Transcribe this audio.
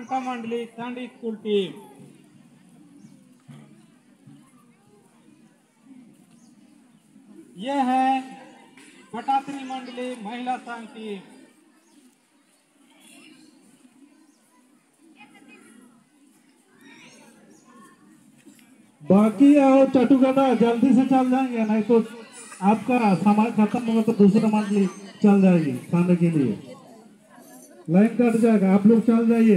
घंटा मंडली Sandi school team. यह है पटात्री मंडली महिला संघ टीम। बाकी और चटुगदा जल्दी से चल जाएंगे, नहीं तो आपका समय खत्म होगा तो दूसरा मंडली चल जाएगी खाने के लिए। लाइन कट जाएगा, आप लोग चल जाइए।